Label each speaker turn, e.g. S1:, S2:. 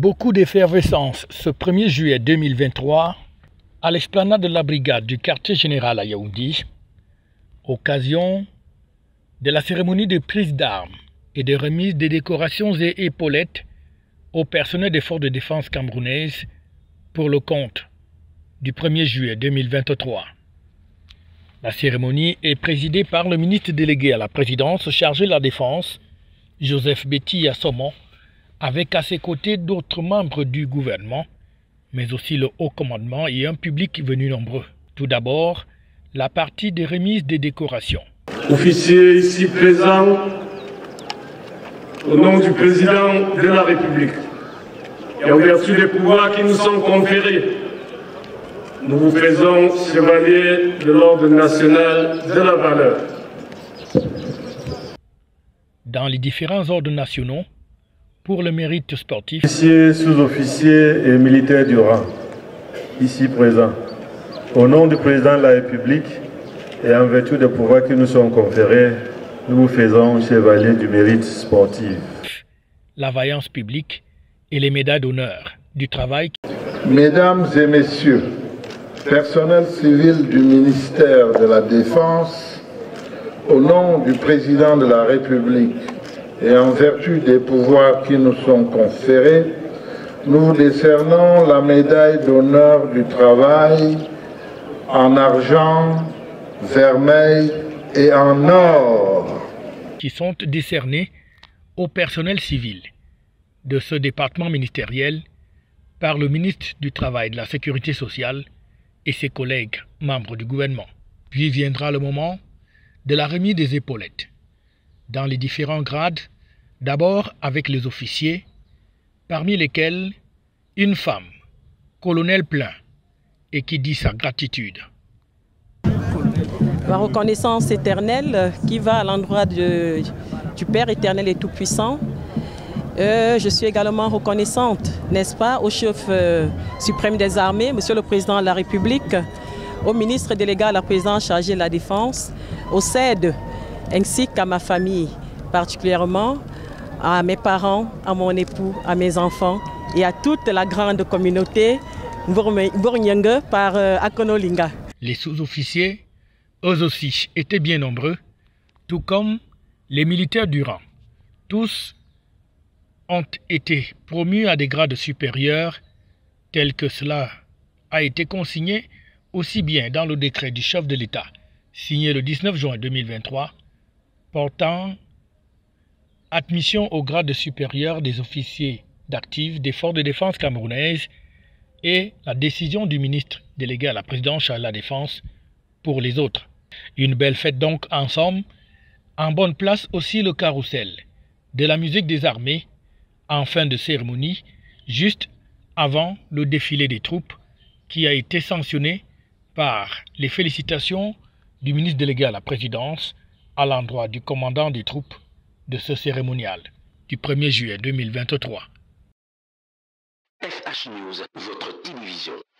S1: Beaucoup d'effervescence ce 1er juillet 2023 à l'esplanade de la brigade du quartier général à Yaoundé, occasion de la cérémonie de prise d'armes et de remise des décorations et épaulettes au personnel des forces de défense camerounaises pour le compte du 1er juillet 2023. La cérémonie est présidée par le ministre délégué à la présidence chargé de la défense, Joseph Betty Assomon, avec à ses côtés d'autres membres du gouvernement, mais aussi le haut commandement et un public venu nombreux. Tout d'abord, la partie des remises des décorations.
S2: Officiers ici présents, au nom du président de la République, et en vertu des pouvoirs qui nous sont conférés, nous vous faisons chevalier de l'ordre national de la valeur.
S1: Dans les différents ordres nationaux, pour le mérite sportif,
S3: officiers, sous-officiers et militaires du rang, ici présents, au nom du président de la République et en vertu des pouvoirs qui nous sont conférés, nous vous faisons chevalier du mérite sportif.
S1: La vaillance publique et les médailles d'honneur du travail.
S4: Mesdames et messieurs, personnel civil du ministère de la Défense, au nom du président de la République et en vertu des pouvoirs qui nous sont conférés, nous vous décernons la médaille d'honneur du travail en argent, vermeil et en or,
S1: qui sont décernés au personnel civil de ce département ministériel par le ministre du Travail et de la Sécurité sociale et ses collègues membres du gouvernement. Puis viendra le moment de la remise des épaulettes dans les différents grades, d'abord avec les officiers, parmi lesquels une femme, colonel plein, et qui dit sa gratitude.
S5: Ma reconnaissance éternelle qui va à l'endroit du Père éternel et tout-puissant. Je suis également reconnaissante, n'est-ce pas, au chef suprême des armées, Monsieur le Président de la République, au ministre délégué à la présidence chargé de la défense, au CED, ainsi qu'à ma famille, particulièrement à mes parents, à mon époux, à mes enfants et à toute la grande communauté Bourgnengue par Akonolinga.
S1: Les sous-officiers, eux aussi, étaient bien nombreux, tout comme les militaires du rang. Tous ont été promus à des grades supérieurs, tels que cela a été consigné aussi bien dans le décret du chef de l'État, signé le 19 juin 2023, portant admission au grade supérieur des officiers d'actifs des forces de défense camerounaises et la décision du ministre délégué à la présidence à la défense pour les autres. Une belle fête donc ensemble, en bonne place aussi le carrousel de la musique des armées en fin de cérémonie, juste avant le défilé des troupes qui a été sanctionné par les félicitations du ministre délégué à la présidence à l'endroit du commandant des troupes de ce cérémonial du 1er juillet 2023.
S6: FH News, votre télévision.